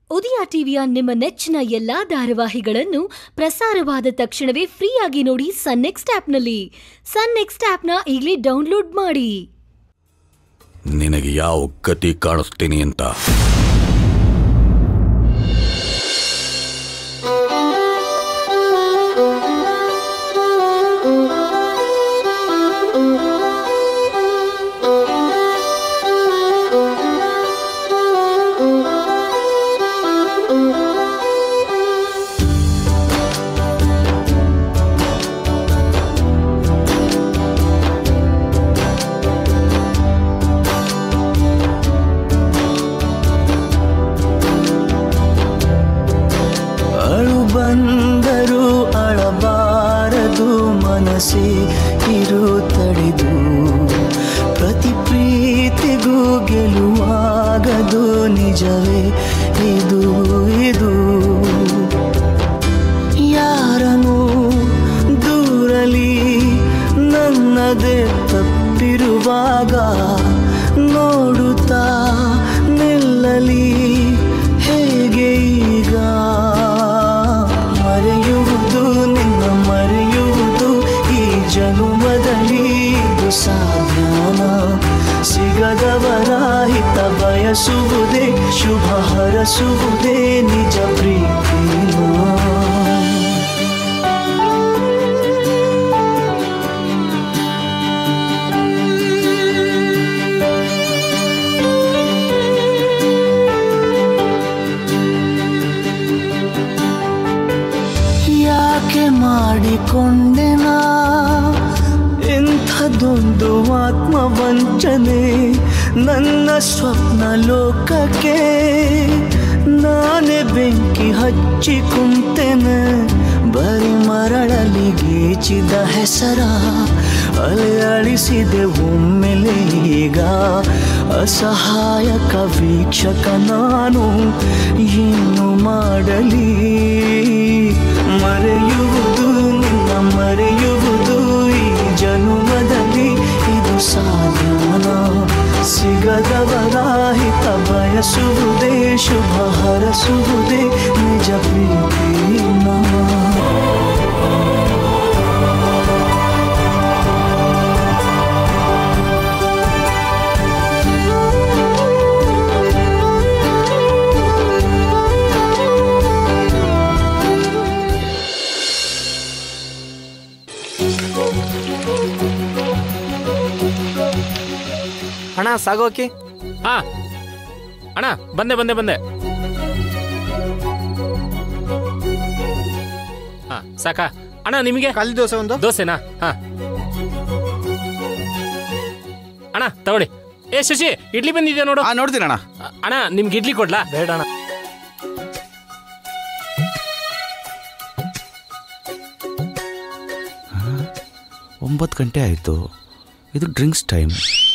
ಉದಯ ಟಿವಿಯ ನಿಮ್ಮ ನೆಚ್ಚಿನ ಎಲ್ಲಾ ಧಾರಾವಾಹಿಗಳನ್ನು ಪ್ರಸಾರವಾದ ತಕ್ಷಣವೇ ಫ್ರೀಯಾಗಿ ನೋಡಿ ಸನ್ ನೆಕ್ಸ್ಟ್ ಆಪ್ನಲ್ಲಿ. ಸನ್ ನೆಕ್ಸ್ಟ್ ಆಪ್ನ ಈಗಲೇ ಡೌನ್ಲೋಡ್ ಮಾಡಿ. ನಿನಗೆ ಯಾವ ಗತಿ ಕಾಣಿಸ್ತೀನಿ ಅಂತ ಇರು ತಡೆದು ಪ್ರತಿ ಪ್ರೀತಿಗೂ ಗೆಲುವಾಗದು ನಿಜವೇ ಇದು ಇದು ಯಾರನು ದೂರಲಿ ನನ್ನದೇ ತಪ್ಪಿರುವಾಗ ನೋಡುತ್ತಾ ನಿಲ್ಲಲಿ ಹೇಗೆ ಈಗ ಮರೆಯುವುದು ನಿನ್ನ ಮರೆಯುವುದು ಜನುಮದಲ್ಲಿ ಇದು ಸಾಧ್ಯನ ಸಿಗದವರ ಹಿತ ಬಯಸುವುದೇ ಶುಭ ಹರಸುವುದೇ ನಿಜ ಪ್ರೀತಿನ ಯಾಕೆ ಮಾಡಿಕೊಂಡೆನಾ ಇಂಥದ್ದೊಂದು ಆತ್ಮವಂಚನೆ ನನ್ನ ಸ್ವಪ್ನ ಲೋಕಕ್ಕೆ ನಾನೇ ಬೆಂಕಿ ಹಚ್ಚಿ ಕುಂತೆನೆ ಬರಿ ಮರಳಲ್ಲಿ ಗೀಚಿದ ಹೆಸರ ಅಲೆ ಅಳಿಸಿದೆ ಒಮ್ಮೆಲೆ ಈಗ ಅಸಹಾಯಕ ವೀಕ್ಷಕ ನಾನು ಏನು ಮಾಡಲಿ ಮರೆಯುವುದು ನಿನ್ನ ಮರೆಯುವುದು ಈ ಜನುಮದಲ್ಲಿ ಇದು ಸಾಧನ ಸಿಗದವರ ಹಿತ ಬಯಸುವುದೇ ಶುಭ ಹರಸುವುದೇ ನಿಜ ಪ್ರೀತಿನ ಅಣ್ಣ ಸಾಗೋಕಿ. ಹಾ ಅಣ್ಣ ಬಂದೆ ಬಂದೆ ಬಂದೆ. ಹಾ ಸಾಕಾ ಅಣ್ಣ ನಿಮಗೆ? ಖಾಲಿ ದೋಸೆ ಒಂದು. ದೋಸೆನಾ? ಹಾ ಅಣ್ಣ ತಗೊಳ್ಳಿ. ಏ ಶಶಿ ಇಡ್ಲಿ ಬಂದಿದ್ಯಾ ನೋಡು. ನೋಡ್ತೀನಿ ಅಣ್ಣ. ಅಣ್ಣ ನಿಮ್ಗೆ ಇಡ್ಲಿ ಕೊಡ್ಲಾ? ಬೇಡ ಅಣ್ಣ. ಒಂಬತ್ತು ಗಂಟೆ ಆಯಿತು. ಇದು ಡ್ರಿಂಕ್ಸ್ ಟೈಮ್.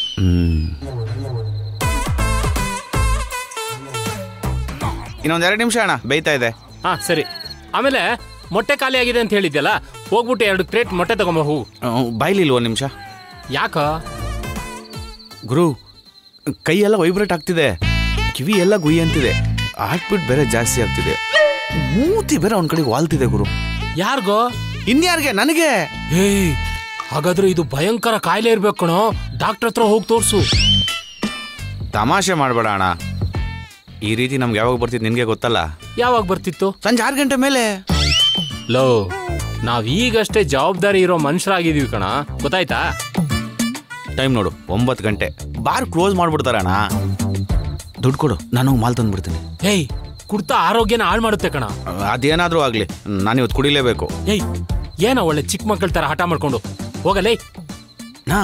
ಇನ್ನೊಂದೆರಡು ನಿಮಿಷ ಅಣ್ಣ ಬೇಯ್ತಾ ಇದೆ. ಹಾ ಸರಿ. ಆಮೇಲೆ ಮೊಟ್ಟೆ ಖಾಲಿ ಆಗಿದೆ ಅಂತ ಹೇಳಿದ್ಯಲ್ಲ, ಹೋಗ್ಬಿಟ್ಟು 2 ಪ್ಲೇಟ್ ಮೊಟ್ಟೆ ತಗೊಂಬ. ಹೂ ಬಾಯ್ಲಿಲ್ಲ ಒಂದು ನಿಮಿಷ. ಯಾಕ ಗುರು? ಕೈಯೆಲ್ಲ ವೈಬ್ರೇಟ್ ಆಗ್ತಿದೆ, ಕಿವಿ ಎಲ್ಲ ಗುಯ್ಯಿ ಅಂತಿದೆ, ಹಾರ್ಟ್ಬೀಟ್ ಬೇರೆ ಜಾಸ್ತಿ ಆಗ್ತಿದೆ, ಮೂತಿ ಬೇರೆ ಅವನ ಕಡೆಗೆ ವಾಲ್ತಿದೆ ಗುರು. ಯಾರಿಗೋ? ಇನ್ಯಾರಿಗೆ? ನನಗೆ. ಏಯ್ ಹಾಗಾದ್ರೆ ಇದು ಭಯಂಕರ ಕಾಯಿಲೆ ಇರ್ಬೇಕು ಕಣೋ. ಡಾಕ್ಟರ್ ಹತ್ರ ಹೋಗಿ ತೋರ್ಸು. ತಮಾಷೆ ಮಾಡಬೇಡ ಅಣ್ಣ. ಈ ರೀತಿ ನಮ್ಗೆ ಯಾವಾಗ ಬರ್ತಿತ್ತು ನಿನ್ಗೆ ಗೊತ್ತಲ್ಲ? ಯಾವಾಗ ಬರ್ತಿತ್ತು? ಸಂಜೆ 6 ಗಂಟೆ ಮೇಲೆ. ಲೋ ನಾವ್ ಈಗಷ್ಟೇ ಜವಾಬ್ದಾರಿ ಇರೋ ಮನುಷ್ಯರಾಗಿದೀವಿ ಕಣ, ಗೊತ್ತಾಯ್ತಾ? ಟೈಮ್ ನೋಡು 9 ಗಂಟೆ. ಬಾರ್ ಕ್ಲೋಸ್ ಮಾಡ್ಬಿಡ್ತಾರಣ್ಣ. ದುಡ್ಡು ಕೊಡು, ನಾನು ಮಾಲ್ ತಂದ್ಬಿಡ್ತೀನಿ. ಏಯ್ ಕುಡ್ತಾ ಆರೋಗ್ಯನ ಹಾಳು ಮಾಡುತ್ತೆ ಕಣ. ಅದೇನಾದ್ರೂ ಆಗ್ಲಿ, ನಾನು ಇವತ್ತು ಕುಡಿಲೇಬೇಕು. ಏಯ್ ಏನೋ ಒಳ್ಳೆ ಚಿಕ್ಕ ಮಕ್ಕಳ ತರ ಹಠ ಮಾಡ್ಕೊಂಡು ಹೋಗಲೇ. ನಾ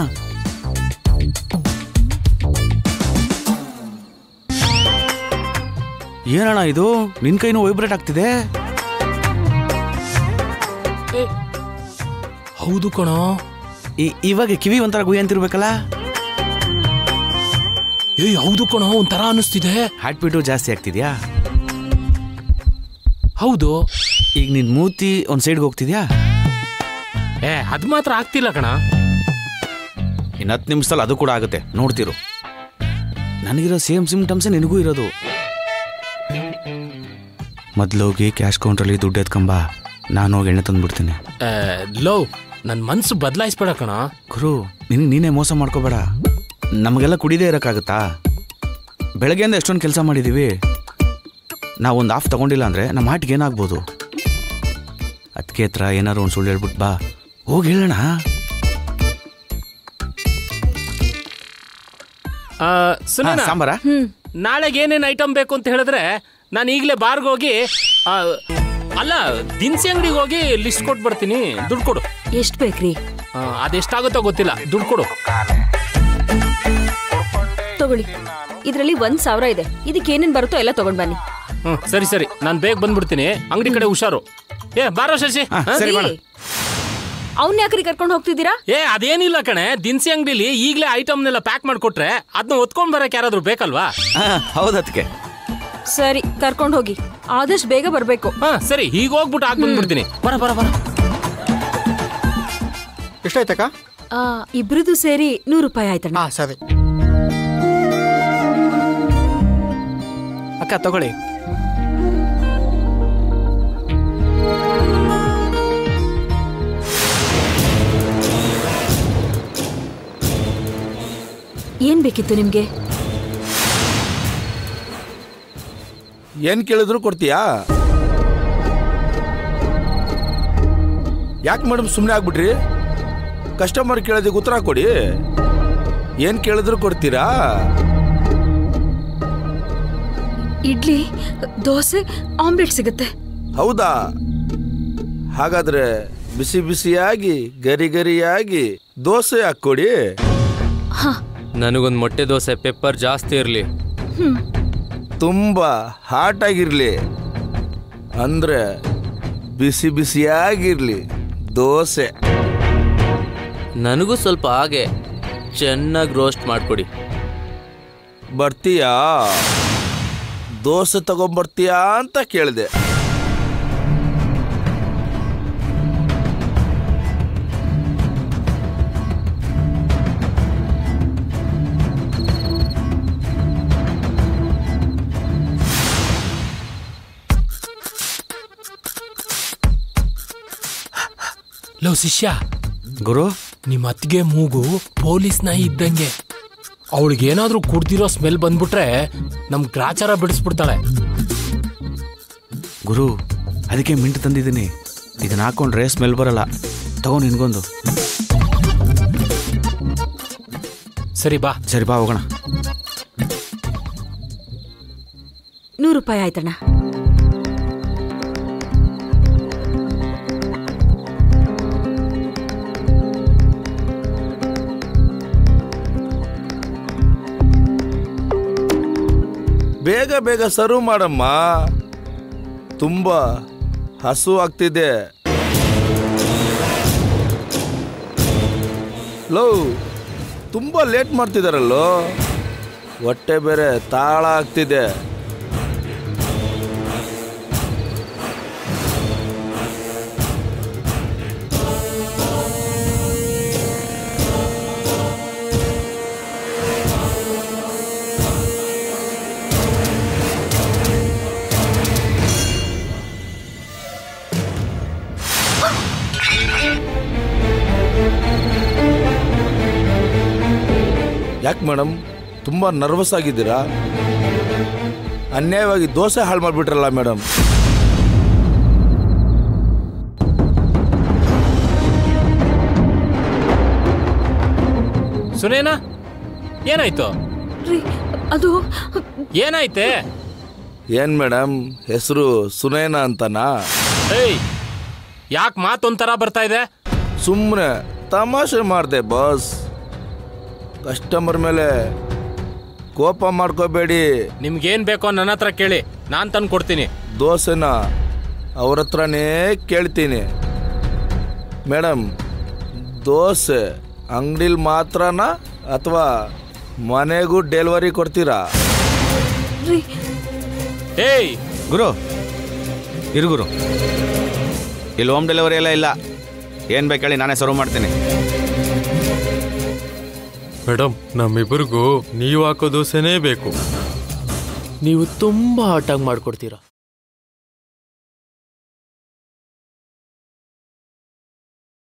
ಏನಣ್ಣ ಇದು? ನಿನ್ ಕೈನೂ ವೈಬ್ರೇಟ್ ಆಗ್ತಿದೆ. ಹೌದು ಕಣೋ. ಇವಾಗ ಕಿವಿ ಒಂಥರ ಗುಯ್ಯ ಅಂತಿರ್ಬೇಕಲ್ಲ? ಏಯ್ ಹೌದು ಕಣೋ, ಒಂಥರ ಅನಿಸ್ತಿದೆ. ಹಾರ್ಟ್ ಬೀಟು ಜಾಸ್ತಿ ಆಗ್ತಿದ್ಯಾ? ಹೌದು. ಈಗ ನಿನ್ ಮೂತಿ ಒಂದ್ ಸೈಡ್ಗೆ ಹೋಗ್ತಿದ್ಯಾ? ಅದ್ ಮಾತ್ರ ಆಗ್ತಿಲ್ಲ ಕಣ. ಇನ್ನು 10 ನಿಮಿಷದಲ್ಲಿ ಅದು ಕೂಡ ಆಗುತ್ತೆ, ನೋಡ್ತಿರು. ನನಗಿರೋ ಸೇಮ್ ಸಿಂಪ್ಟಮ್ಸೇ ನಿನಗೂ ಇರೋದು. ಮೊದಲೋಗಿ ಕ್ಯಾಶ್ ಕೌಂಟ್ರಲ್ಲಿ ದುಡ್ಡು ಎತ್ಕೊಂಬ, ನಾನು ಹೋಗಿ ಎಣ್ಣೆ ತಂದುಬಿಡ್ತೀನಿ. ಲೋ, ನನ್ನ ಮನಸ್ಸು ಬದಲಾಯಿಸ್ಬೇಡ ಕಣ. ಗುರು, ನೀನೇ ಮೋಸ ಮಾಡ್ಕೋಬೇಡ. ನಮಗೆಲ್ಲ ಕುಡಿದೇ ಇರೋಕ್ಕಾಗತ್ತಾ? ಬೆಳಗ್ಗೆಯಿಂದ ಎಷ್ಟೊಂದು ಕೆಲಸ ಮಾಡಿದ್ದೀವಿ. ನಾವೊಂದು ಆಫ್ ತಗೊಂಡಿಲ್ಲ ಅಂದರೆ ನಮ್ಮ ಹಾಟಿಗೆ ಏನಾಗ್ಬೋದು? ಅದಕ್ಕೆ ಹತ್ರ ಏನಾರು ಒಂದು ಸುಳ್ಳು ಹೇಳ್ಬಿಟ್ಟು ಬಾ, ಹೋಗಿ ಹೇಳೋಣ. ಸುನೇನಾ, ಸಾಂಬಾರ ನಾಳೆಗೆ ಏನೇನು ಐಟಮ್ ಬೇಕು ಅಂತ ಹೇಳಿದ್ರೆ ನಾನು ಈಗಲೇ ಬಾರ್ಗೆ ಹೋಗಿ ಅಲ್ಲ ದಿನಸಿ ಅಂಗಡಿಗೆ ಹೋಗಿ ಲಿಸ್ಟ್ ಕೊಟ್ಟು ಬರ್ತೀನಿ. ದುಡ್ಡು ಕೊಡು. ಎಷ್ಟು ಬೇಕ್ರಿ? ಅದೆಷ್ಟಾಗುತ್ತೋ ಗೊತ್ತಿಲ್ಲ, ದುಡ್ಡು ಕೊಡು. ತಗೊಳ್ಳಿ, ಇದರಲ್ಲಿ 1,000 ಇದೆ. ಇದಕ್ಕೆ ಏನೇನು ಬರುತ್ತೋ ಎಲ್ಲ ತಗೊಂಡ್ ಬನ್ನಿ. ಸರಿ ಸರಿ, ನಾನು ಬೇಗ ಬಂದ್ಬಿಡ್ತೀನಿ. ಅಂಗಡಿ ಕಡೆ ಹುಷಾರು. ಬಾರೋ ಶಶಿ. ಅವ್ನ ಯಾಕ್ರಿ ಕರ್ಕೊಂಡು ಹೋಗ್ತಿದ್ದೀರಾ? ಅದೇನಿಲ್ಲ ಕಣೆ, ದಿನಸಿ ಅಂಗಡಿಲಿ ಈಗಲೇ ಐಟಮ್ನೆಲ್ಲ ಪ್ಯಾಕ್ ಮಾಡ್ಕೊಟ್ರೆ ಅದನ್ನ ಒತ್ಕೊಂಡ್ ಬರಕ್ ಯಾರಾದ್ರೂ ಬೇಕಲ್ವಾ? ಹೌದಕ್ಕೆ. ಸರಿ, ಕರ್ಕೊಂಡು ಹೋಗಿ. ಆದಷ್ಟು ಬೇಗ ಬರ್ಬೇಕು. ಸರಿ, ಈಗ ಹೋಗ್ಬಿಟ್ಟು ಹಾಕ್ ಬಂದ್ಬಿಡ್ತೀನಿ. ಬರ ಬರ ಬರ. ಎಷ್ಟಾಯ್ತಕ್ಕ? ಇಬ್ರದ್ದು ಸೇರಿ 100 ರೂಪಾಯಿ ಆಯ್ತಣ್ಣ. ಸರಿ ಅಕ್ಕ, ತಗೊಳ್ಳಿ. ಏನ್ ಬೇಕಿತ್ತು ನಿಮ್ಗೆ? ಏನ್ ಕೇಳಿದ್ರು ಕೊಡ್ತೀಯಾ? ಯಾಕೆ ಮೇಡಮ್ ಸುಮ್ಮನೆ ಆಗ್ಬಿಟ್ರಿ? ಕಸ್ಟಮರ್ ಕೇಳೋದಕ್ಕೆ ಉತ್ತರ ಕೊಡಿ. ಏನ್ ಕೇಳಿದ್ರು ಕೊಡ್ತೀರಾ? ಇಡ್ಲಿ, ದೋಸೆ, ಆಮ್ಲೆಟ್ ಸಿಗುತ್ತೆ. ಹೌದಾ? ಹಾಗಾದ್ರೆ ಬಿಸಿ ಬಿಸಿಯಾಗಿ ಗರಿ ಗರಿಯಾಗಿ ದೋಸೆ ಹಾಕ್ಕೊಡಿ. ನನಗೊಂದು ಮೊಟ್ಟೆ ದೋಸೆ, ಪೆಪ್ಪರ್ ಜಾಸ್ತಿ ಇರಲಿ. ತುಂಬಾ ಹಾಟ್ ಆಗಿರ್ಲಿ, ಅಂದ್ರೆ ಬಿಸಿ ಬಿಸಿಯಾಗಿರ್ಲಿ ದೋಸೆ. ನನಗೂ ಸ್ವಲ್ಪ ಹಾಗೆ ಚೆನ್ನಾಗಿ ರೋಸ್ಟ್ ಮಾಡಿಕೊಡಿ. ಬರ್ತೀಯಾ? ದೋಸೆ ತಗೊಂಬರ್ತೀಯಾ ಅಂತ ಕೇಳಿದೆ. ಲೋ ಶಿಷ್ಯ, ಗುರು, ನಿಮ್ಮ ಅತ್ತಿಗೆ ಮೂಗು ಪೊಲೀಸ್ ನಾಯಿ ಇದ್ದಂಗೆ. ಅವಳಿಗೇನಾದ್ರೂ ಕುಡ್ದಿರೋ ಸ್ಮೆಲ್ ಬಂದ್ಬಿಟ್ರೆ ನಮ್ ಗ್ರಾಚಾರ ಬಿಡಿಸ್ಬಿಡ್ತಾಳೆ. ಗುರು, ಅದಕ್ಕೆ ಮಿಂಟ್ ತಂದಿದ್ದೀನಿ. ಇದನ್ನ ಹಾಕೊಂಡ್ರೆ ಸ್ಮೆಲ್ ಬರಲ್ಲ. ತಗೋ ನಿನ್ಗೊಂದು. ಸರಿ ಬಾ. ಸರಿ ಬಾ, ಹೋಗೋಣ. 100 ರೂಪಾಯಿ ಆಯ್ತಣ್ಣ. ಬೇಗ ಬೇಗ ಸರ್ವ್ ಮಾಡಮ್ಮ, ತುಂಬಾ ಹಸು ಆಗ್ತಿದೆ. ಲೋ, ತುಂಬಾ ಲೇಟ್ ಮಾಡ್ತಿದಾರಲ್ಲೋ, ಹೊಟ್ಟೆ ಬೇರೆ ತಾಳ ಆಗ್ತಿದೆ. ಯಾಕೆ ಮೇಡಮ್ ತುಂಬ ನರ್ವಸ್ ಆಗಿದ್ದೀರಾ? ಅನ್ಯಾಯವಾಗಿ ದೋಸೆ ಹಾಳು ಮಾಡಿಬಿಟ್ರಲ್ಲ ಮೇಡಮ್. ಸುನೇನಾ, ಏನಾಯ್ತು? ಅದು ಏನಾಯ್ತೆ? ಏನ್ ಮೇಡಮ್, ಹೆಸರು ಸುನೇನಾ ಅಂತನಾ? ಯಾಕೆ ಮಾತೊಂಥರ ಬರ್ತಾ ಇದೆ? ಸುಮ್ಮನೆ ತಮಾಷೆ ಮಾಡಿದೆ ಬಾಸ್. ಕಸ್ಟಮರ್ ಮೇಲೆ ಕೋಪ ಮಾಡ್ಕೋಬೇಡಿ. ನಿಮ್ಗೇನ್ ಬೇಕೋ ನನ್ನ ಹತ್ರ ಕೇಳಿ, ನಾನು ತಂದು ಕೊಡ್ತೀನಿ. ದೋಸೆನ ಅವ್ರ ಹತ್ರನೇ ಕೇಳ್ತೀನಿ. ಮೇಡಮ್, ದೋಸೆ ಅಂಗಡಿಲಿ ಮಾತ್ರನಾ ಅಥವಾ ಮನೆಗೂ ಡೆಲಿವರಿ ಕೊಡ್ತೀರಾ? ಗುರು, ಇರು ಗುರು, ಇಲ್ಲಿ ಹೋಮ್ ಡೆಲಿವರಿ ಎಲ್ಲ ಇಲ್ಲ. ಏನು ಬೇಕು ಹೇಳಿ, ನಾನೇ ಸರ್ವ್ ಮಾಡ್ತೀನಿ. ಮೇಡಮ್, ನಮ್ಮಿಬ್ಬರಿಗೂ ನೀವು ಹಾಕೋ ದೋಸೆನೇ ಬೇಕು. ನೀವು ತುಂಬಾ ಹಾಟಾಗಿ ಮಾಡ್ಕೊಡ್ತೀರಾ.